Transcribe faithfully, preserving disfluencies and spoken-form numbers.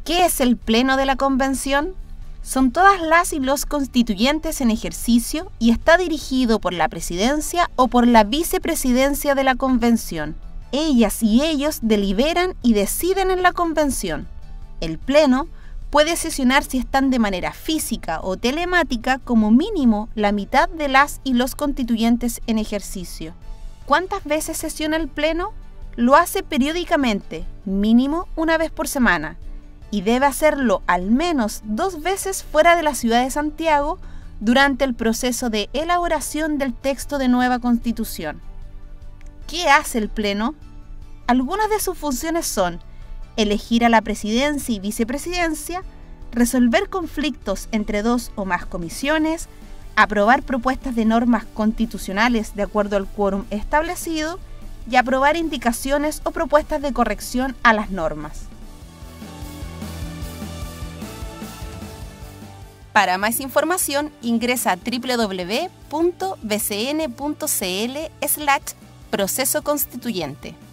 ¿Qué es el Pleno de la Convención? Son todas las y los constituyentes en ejercicio y está dirigido por la Presidencia o por la Vicepresidencia de la Convención. Ellas y ellos deliberan y deciden en la Convención. El Pleno puede sesionar si están de manera física o telemática como mínimo la mitad de las y los constituyentes en ejercicio. ¿Cuántas veces sesiona el Pleno? Lo hace periódicamente, mínimo una vez por semana, y debe hacerlo al menos dos veces fuera de la ciudad de Santiago durante el proceso de elaboración del texto de nueva Constitución. ¿Qué hace el Pleno? Algunas de sus funciones son elegir a la presidencia y vicepresidencia, resolver conflictos entre dos o más comisiones, aprobar propuestas de normas constitucionales de acuerdo al quórum establecido y aprobar indicaciones o propuestas de corrección a las normas. Para más información, ingresa a doble u doble u doble u punto b c n punto c l slash proceso constituyente.